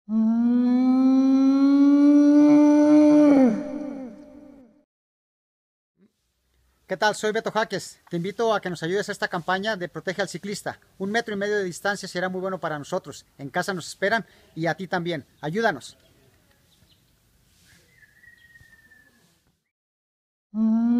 ¿Qué tal? Soy Beto Jaques. Te invito a que nos ayudes a esta campaña de Protege al Ciclista. 1,5 metros de distancia será muy bueno para nosotros. En casa nos esperan y a ti también. Ayúdanos.